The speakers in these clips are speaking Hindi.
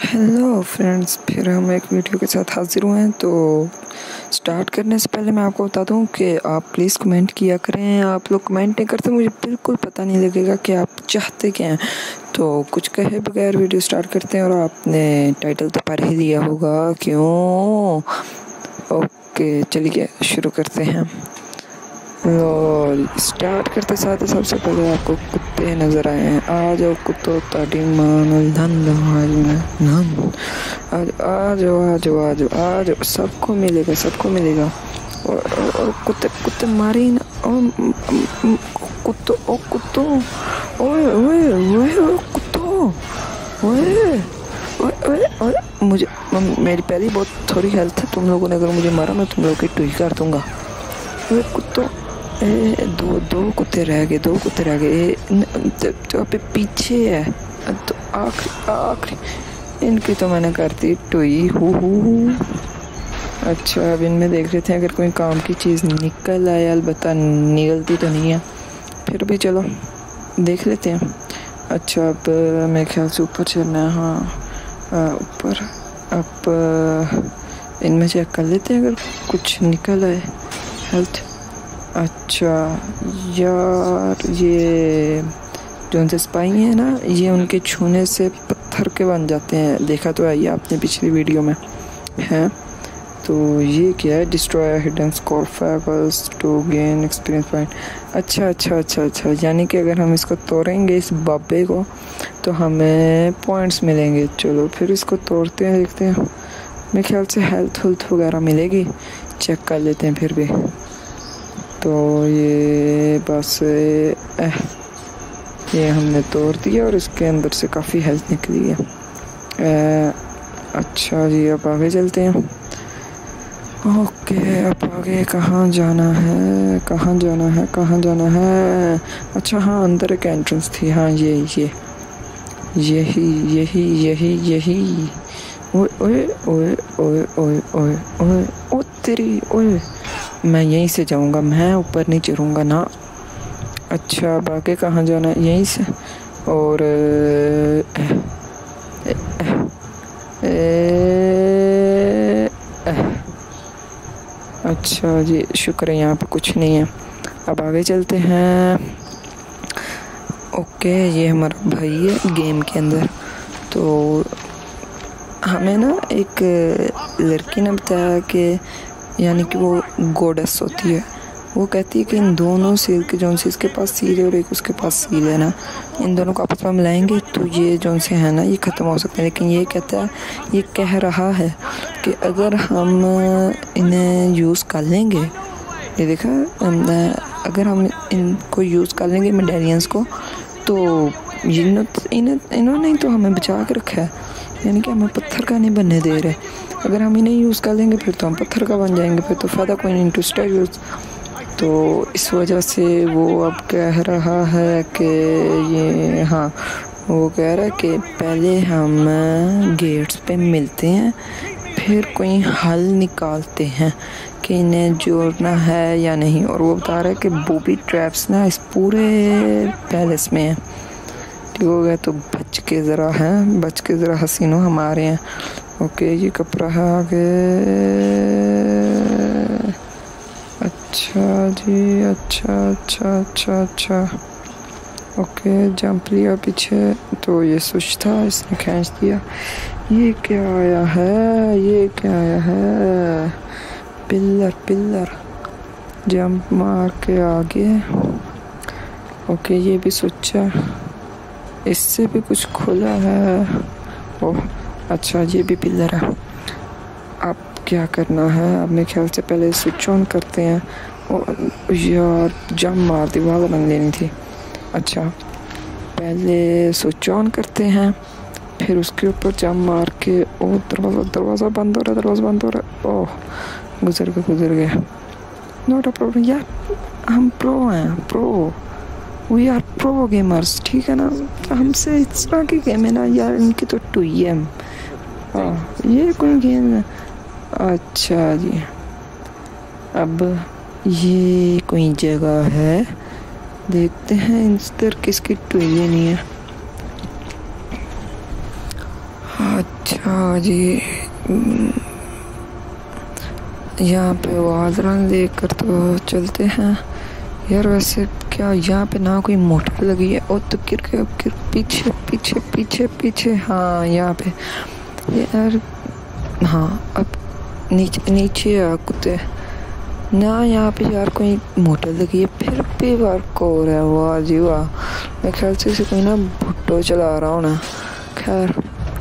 हेलो फ्रेंड्स, फिर हम एक वीडियो के साथ हाजिर हुए हैं। तो स्टार्ट करने से पहले मैं आपको बता दूं कि आप प्लीज़ कमेंट किया करें। आप लोग कमेंट नहीं करते, मुझे बिल्कुल पता नहीं लगेगा कि आप चाहते क्या हैं। तो कुछ कहे बगैर वीडियो स्टार्ट करते हैं। और आपने टाइटल तो पढ़ ही लिया होगा, क्यों? ओके, चलिए शुरू करते हैं। स्टार्ट करते साथ ही सबसे पहले आपको कुत्ते नजर आए हैं। आ जाओ कुत्तों, ताड़ी मान धन आ जाओ, सबको मिलेगा, सबको मिलेगा। और कुत्ते कुत्ते मारे ना, कुत्तों, ओ कुत्तों, ओए ओए ओए कुत्तों, ओए ओए ओए, मुझे मेरी पहली बहुत थोड़ी हेल्थ है। तुम लोगों ने अगर मुझे मारा, मैं तुम लोगों की टुई कर दूंगा। ओए कुत्तों, दो कुत्ते रह गए, तो अभी पीछे है। तो आखिरी इनकी तो मैंने कर दी टुई। हु अच्छा, अब इनमें देख लेते हैं अगर कोई काम की चीज़ निकल आए। अलबत्ता निकलती तो नहीं है, फिर भी चलो देख लेते हैं। अच्छा, अब मेरे ख्याल से ऊपर चलना है। हाँ, ऊपर। अब इनमें चेक कर लेते हैं अगर कुछ निकल आए। हेल्थ। अच्छा यार, ये जो उनसे स्पाई है ना, ये उनके छूने से पत्थर के बन जाते हैं। देखा तो है ये आपने पिछली वीडियो में है। तो ये क्या है? Destroy hidden scorfegals to gain experience point. अच्छा, यानी कि अगर हम इसको तोड़ेंगे, इस बाबे को, तो हमें पॉइंट्स मिलेंगे। चलो फिर इसको तोड़ते हैं, देखते हैं। मेरे ख्याल से हेल्थ वगैरह मिलेगी, चेक कर लेते हैं फिर भी। तो ये बस ये हमने तोड़ दिया और इसके अंदर से काफ़ी हेल्थ निकली है। अच्छा जी, अब आगे चलते हैं। ओके, अब आगे कहाँ जाना है? अच्छा हाँ, अंदर एक एंट्रेंस थी। हाँ, यही ओए ओए ओए ओए ओए ओए ओए ओ तेरी, ओए मैं यहीं से जाऊंगा, मैं ऊपर नहीं चढ़ूंगा ना। अच्छा, अब आगे कहाँ जाना है? यहीं से। और अच्छा जी, शुक्र है यहाँ पे कुछ नहीं है। अब आगे चलते हैं। ओके, ये हमारा भाई है गेम के अंदर। तो हमें ना एक लड़की ने बताया कि यानी कि वो गोडेस होती है। वो कहती है कि इन दोनों सील के, जौन से इसके पास सील है और एक उसके पास सील है ना, इन दोनों को आपस में मिलाएंगे तो ये जौन से है ना, ये ख़त्म हो सकते हैं। लेकिन ये कहता है, ये कह रहा है कि अगर हम इन्हें यूज़ कर लेंगे, ये देखा, अगर हम इनको यूज़ कर लेंगे मेडेलियंस को, तो इन्होंने तो हमें बचा के रखा है। यानी कि हमें पत्थर का नहीं बनने दे रहे। अगर हम इन्हें यूज़ कर लेंगे फिर तो हम पत्थर का बन जाएंगे, फिर तो फ़ायदा कोई नहीं, इंटरेस्ट है यूज़। तो इस वजह से वो अब कह रहा है कि ये, हाँ, वो कह रहा है कि पहले हम गेट्स पे मिलते हैं, फिर कोई हल निकालते हैं कि इन्हें जोड़ना है या नहीं। और वो बता रहा है कि बूबी ट्रैप्स ना इस पूरे पैलेस में है। ठीक हो गया, तो बच के ज़रा हसीनो हमारे हैं। ओके, ये कपड़ा है आगे। अच्छा जी, अच्छा। ओके, जंप लिया पीछे, तो ये स्विच था, इसने खींच दिया। ये क्या आया है? पिलर जंप मार के आगे। ओके, ये भी स्विच है, इससे भी कुछ खुला है। ओह अच्छा, ये भी पिलर है। अब क्या करना है? अब मेरे ख्याल से पहले स्विच ऑन करते हैं। और यार, जंप मार दी, वहाँ बन लेनी थी। अच्छा, पहले स्विच ऑन करते हैं, फिर उसके ऊपर जंप मार के। ओ, दरवाज़ा बंद हो रहा है। ओह, गुजर गया। नॉट अ प्रॉब्लम यार, हम प्रो हैं, वी आर प्रो गेमर्स, ठीक है ना। हमसे इस तरह की गेम है ना यार, इनकी तो टुई है। ये कोई गेम है? अच्छा जी, अब ये कोई जगह है, देखते हैं इस तरह किसकी टुई नहीं है। अच्छा जी, यहाँ पे वादरन लेकर तो चलते हैं यार। वैसे क्या यहाँ पे ना कोई मोटर लगी है? ओ तो गिर गया, गिर पीछे पीछे पीछे पीछे। हाँ यहाँ पे यार, हाँ अब नीचे नीचे आ कुत्ते ना। यहाँ पे यार कोई मोटर लगी है, फिर भी वर्क हो रहा है। वाह जी वाह, मेरे ख्याल से इसे कोई ना भुट्टो चला रहा होना। खैर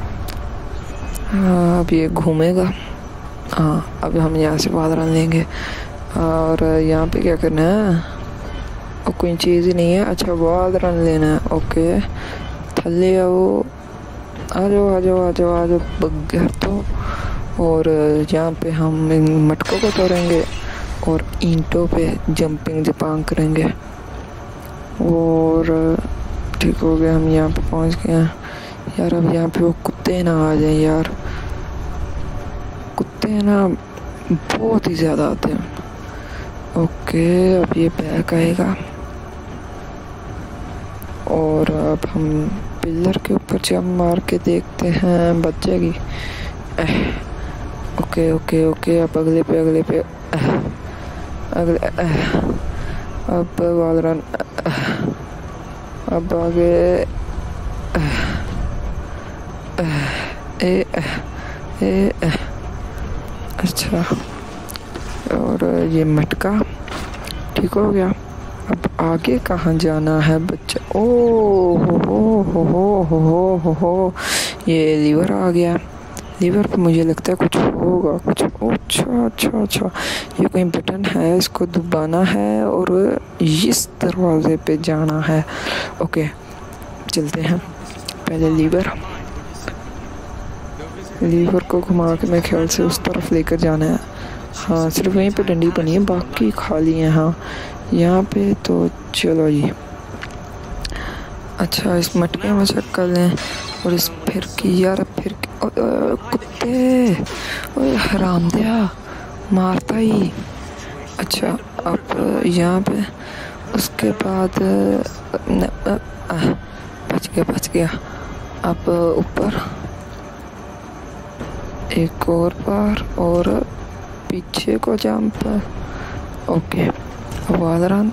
हाँ, अब ये घूमेगा। हाँ अब हम यहाँ से बादल लेंगे। और यहाँ पे क्या करना है? और कोई चीज़ ही नहीं है। अच्छा बादल लेना है, ओके। थल्ले आओ, आ जाओ आ जाओ आ जाओ आ जाओ बगैर तो। और यहाँ पे हम इन मटकों को तोड़ेंगे और ईंटों पे जंपिंग जपांग करेंगे। और ठीक हो गया, हम यहाँ पे पहुँच गए हैं यार। अब यहाँ पे वो कुत्ते ना आ जाए यार, कुत्ते ना बहुत ही ज़्यादा आते हैं। ओके अब ये बैक आएगा और अब हम पिलर के ऊपर जंप मार के देखते हैं, बच जाएगी। ओके ओके ओके, अब अगले पे अगले अब वालरन, अब आगे अच्छा। और ये मटका ठीक हो गया। अब आगे कहाँ जाना है बच्चा? ओ हो, ये लीवर आ गया। लीवर पे मुझे लगता है कुछ होगा, कुछ। अच्छा अच्छा अच्छा, ये कोई बटन है, इसको दबाना है और इस दरवाजे पे जाना है। ओके चलते हैं। पहले लीवर को घुमा के मेरे ख्याल से उस तरफ लेकर जाना है। हाँ सिर्फ वहीं पे डंडी बनी है, बाकी खाली है। हाँ यहाँ पे तो चलो जी। अच्छा इस मटके में चेक कर लें और इस फिरकी यार, फिर कुत्ते, ओए हरामदिया मारता ही। अच्छा अब यहाँ पे उसके बाद बच गया। अब ऊपर एक और बार और पीछे को जंप। ओके वादरन,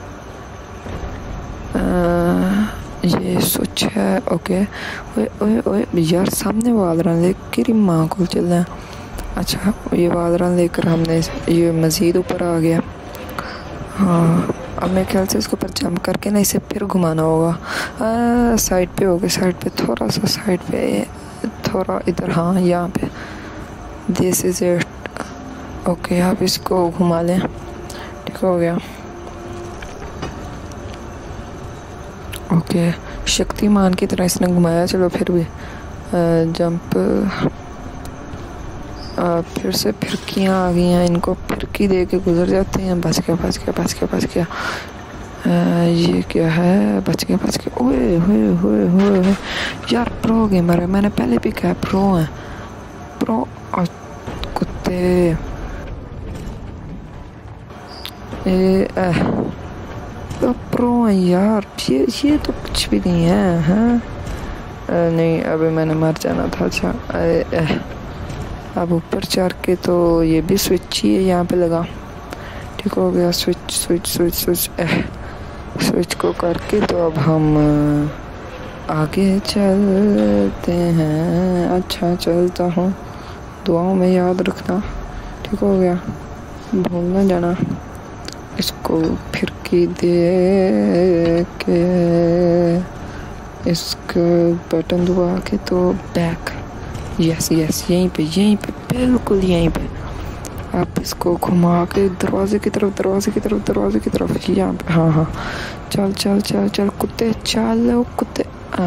ये स्विच है। ओके ओए ओए ओए यार, सामने वादरन लेकर ही माँ को चलना है। अच्छा ये वादरन लेकर हमने ये मज़ीद ऊपर आ गया। हाँ अब मेरे ख्याल से इसके ऊपर जंप करके ना इसे फिर घुमाना होगा। साइड पे हो गया, साइड पे थोड़ा सा, साइड पे थोड़ा इधर। हाँ यहाँ पे दिस इज इट। ओके आप इसको घुमा लें, ठीक हो गया। ओके शक्तिमान की तरह इसने घुमाया। चलो फिर भी जंप। फिर से फिरकियाँ आ गई हैं, इनको फिरकी दे के गुजर जाते हैं। बच गया। ये क्या है? बच गया। ओए होए यार, प्रो गेमर है, मैंने पहले भी कहा प्रो है। प्रो और कुत्ते तो प्रो है यार। ये तो कुछ भी नहीं है। हाँ नहीं अभी मैंने मर जाना था। अच्छा अब ऊपर चढ़ के तो ये भी स्विच ही है यहाँ पे लगा, ठीक हो गया। स्विच को करके तो अब हम आगे चलते हैं। अच्छा चलता हूँ, दुआओं में याद रखना, ठीक हो गया, भूल ना जाना। इसको फिरकी दे के इसका बटन दबा के तो बैक। यस यहीं पे बिल्कुल यहीं पे। आप इसको घुमा के दरवाजे की तरफ यहाँ पे। हाँ चल कुत्ते, चलो कुत्ते।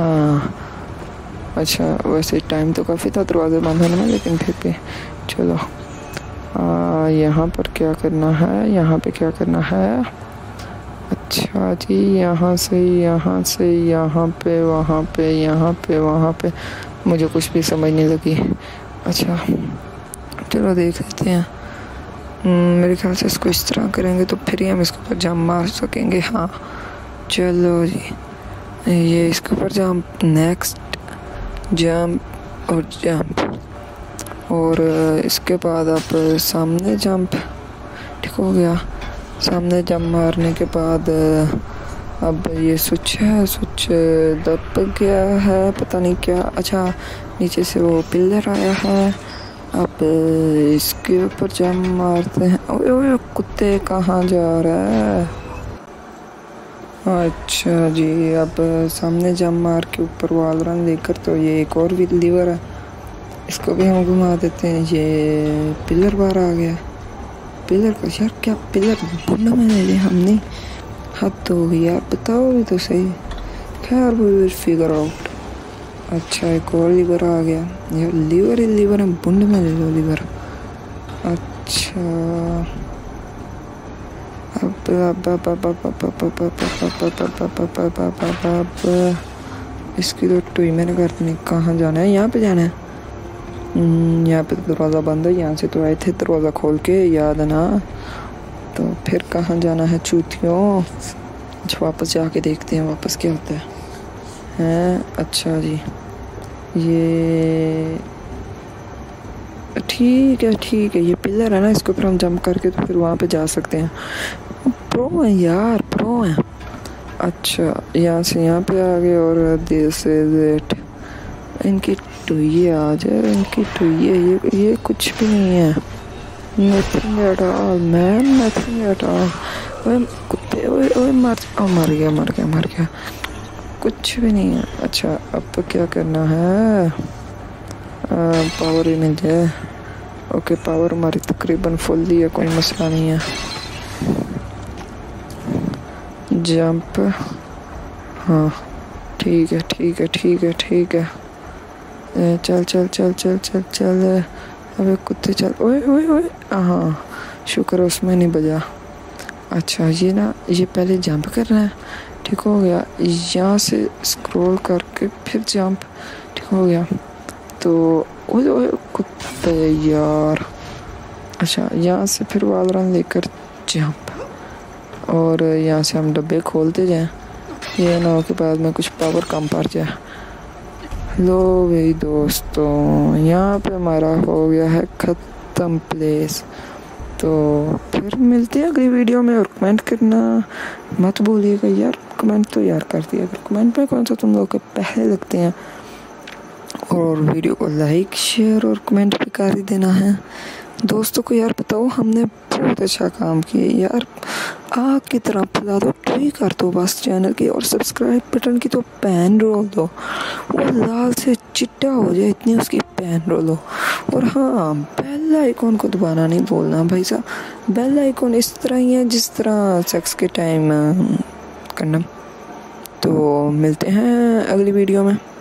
अच्छा वैसे टाइम तो काफ़ी था दरवाजे बंद होने में, लेकिन फिर भी चलो। यहाँ पर क्या करना है? अच्छा जी यहाँ से यहाँ पे वहाँ पे मुझे कुछ भी समझ नहीं लगी। अच्छा चलो देख लेते हैं। मेरे ख्याल से इसको इस तरह करेंगे तो फिर ही हम इसके ऊपर जंप मार सकेंगे। हाँ चलो जी, ये इसके ऊपर जंप, नेक्स्ट जंप, और जंप, और इसके बाद आप सामने जंप। ठीक हो गया। सामने जंप मारने के बाद अब ये स्विच है, स्विच दब गया है, पता नहीं क्या। अच्छा, नीचे से वो पिलर आया है। अब इसके ऊपर जंप मारते हैं। ओए ओए, कुत्ते कहाँ जा रहा है? अच्छा जी, अब सामने जंप मार के ऊपर वाल रन लेकर, तो ये एक और भी लीवर है, इसको भी हम घुमा देते हैं। ये पिलर बाहर आ गया। पिलर का यार, क्या पिलर बुंडा में ले लिया हमने? हद तो हो गई यार, बताओ भी तो सही। खैर वी विल फिगर आउट। अच्छा, एक और लीवर आ गया। यार लीवर ही लीवर है, बुंड में ले लो लीवर। अच्छा, अब इसकी तो टुई मैंने करनी। कहाँ जाना है? यहाँ पे जाना है। यहाँ पे तो दरवाज़ा बंद है, यहाँ से तो आए थे दरवाज़ा खोल के, याद है ना? तो फिर कहाँ जाना है चूतियों? अच्छा, वापस जाके देखते हैं वापस क्या होता है। अच्छा जी, ये ठीक है, ये पिलर है ना, इसके ऊपर हम जंप करके तो फिर वहाँ पे जा सकते हैं। प्रो है यार, प्रो है। अच्छा, यहाँ से यहाँ पे आ गए, और दिस इज इट। इनकी टुइये आ जाए, इनकी टुइये। ये कुछ भी नहीं है। Nothing at all man, nothing at all. ओए कुत्ते, ओए ओए, मर गया। कुछ भी नहीं है। अच्छा, अब तो क्या करना है? पावर ही मिल जाए। ओके, पावर हमारी तकरीबन फुल ही है, कोई मसला नहीं है। जंप, हाँ ठीक है। चल। अबे कुत्ते चल। ओए, हाँ शुक्र उसमें नहीं बजा। अच्छा, ये ना, ये पहले जंप करना है। ठीक हो गया। यहाँ से स्क्रॉल करके फिर जंप। ठीक हो गया। तो ओए कुत्ते यार। अच्छा, यहाँ से फिर वाल रन लेकर जंप, और यहाँ से हम डब्बे खोलते जाएं। ये ना हो कि बाद में कुछ पावर कम पड़ जाए। लो भाई दोस्तों, यहाँ पे हमारा हो गया है ख़त्म प्लेस। तो फिर मिलते हैं अगली वीडियो में, और कमेंट करना मत भूलिएगा यार। कमेंट तो यार कर दिया अगर कमेंट में कौन सा तुम लोग के पहले लगते हैं, और वीडियो को लाइक शेयर और कमेंट भी कर ही देना है। दोस्तों को यार बताओ, हमने बहुत अच्छा काम किया यार। आग की तरह फैला दो, ट्वीट कर दो बस चैनल की, और सब्सक्राइब बटन की तो पैन रोल दो, वो लाल से चिट्टा हो जाए इतनी उसकी पैन रोलो। और हाँ, बेल आइकॉन को दबाना नहीं बोलना भाई साहब। बेल आइकॉन इस तरह ही है जिस तरह सेक्स के टाइम करना। तो मिलते हैं अगली वीडियो में।